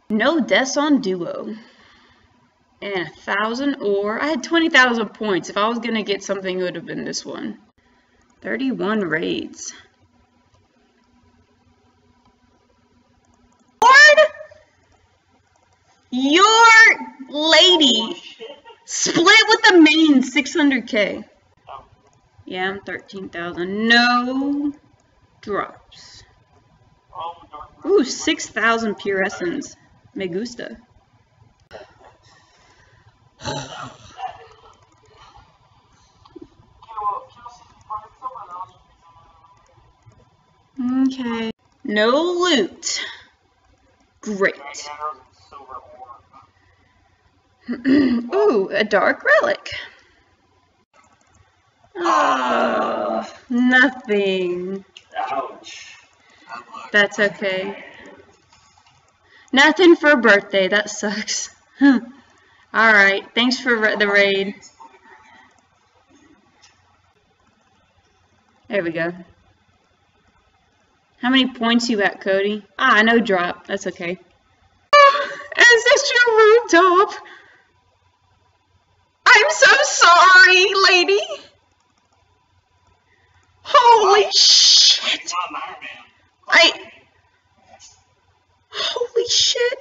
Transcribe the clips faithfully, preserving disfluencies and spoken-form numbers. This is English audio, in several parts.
No deaths on duo. And a thousand ore. I had twenty thousand points. If I was gonna get something, it would have been this one. thirty-one raids. Lord! Your lady split with the main six hundred K. Yeah, I'm thirteen thousand. No drops. Ooh, six thousand pure essence. Me gusta. Okay. No loot. Great. Ooh, a dark relic. Oh, nothing. Ouch. That's okay. Nothing for birthday. That sucks. Alright, thanks for the raid. There we go. How many points you at, Cody? Ah, no drop. That's okay. Ancestral rooftop. I'm so sorry, lady. Holy shit. I... Holy shit.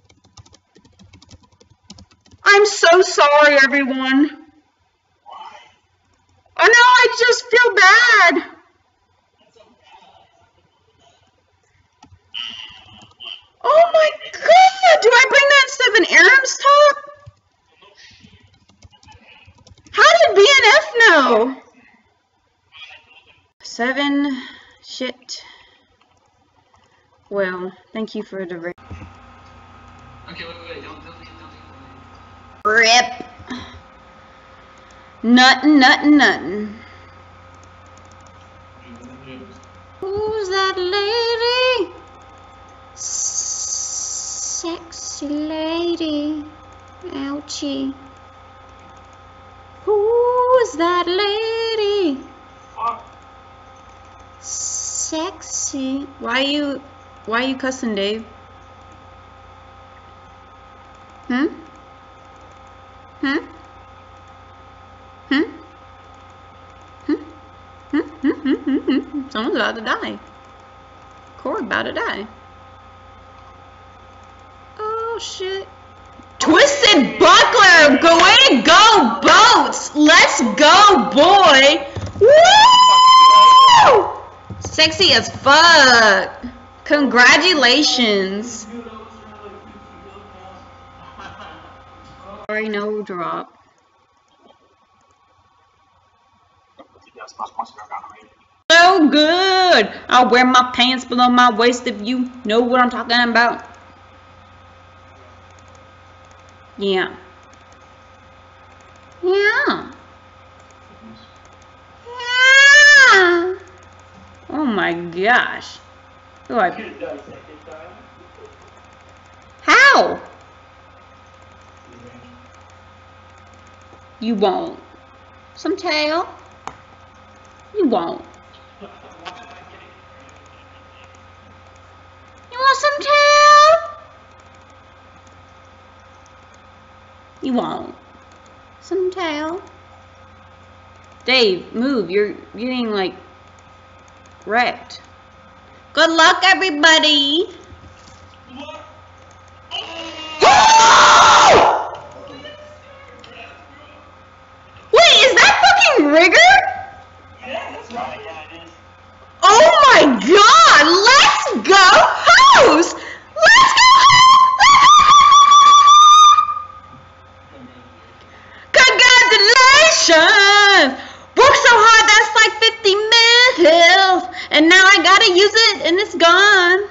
I'm so sorry, everyone. Oh no, I just feel bad. Oh my god, do I bring that instead of an Aram's top? How did B N F know? Seven, shit. Well, thank you for the raid. Okay, wait, wait, don't, don't, don't, don't. Rip. Nuttin', nuttin', nuttin'. Who's that lady? Sexy lady. Ouchie. Who's that lady? Sexy. Why you why you cussing, Dave? Hmm? Hmm? Hmm? Hmm? Hmm? Hmm? Hmm? Hmm? Hmm? Someone's about to die. Cord about to die. Oh shit. Twisted Buckler! Go way to go, boats! Let's go, boy! Woo! Sexy as fuck! Congratulations! Sorry, no drop. So good! I'll wear my pants below my waist if you know what I'm talking about. Yeah. Yeah. Yeah. Oh my gosh. Oh, I... How? You won't. Some tail. You won't. You want some tail? You won't. Some tail. Dave, move. You're getting like wrecked. Good luck, everybody. Wait, is that fucking Rigger? Yeah, that's right. Yeah, it is. Oh my god! Let's go host! Let's go Congratulations! Worked so hard, that's like fifty mil, and now I gotta use it, and it's gone.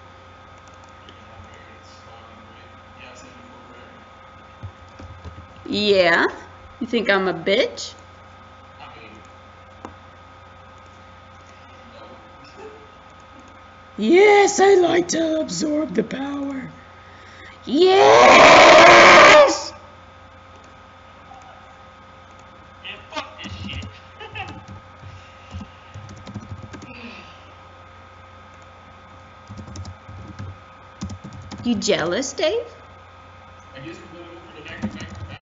Yeah? You think I'm a bitch? Yes, I like to absorb the power. Yes! Yeah, fuck this shit. You jealous, Dave? I guess we're going over the back to back to back.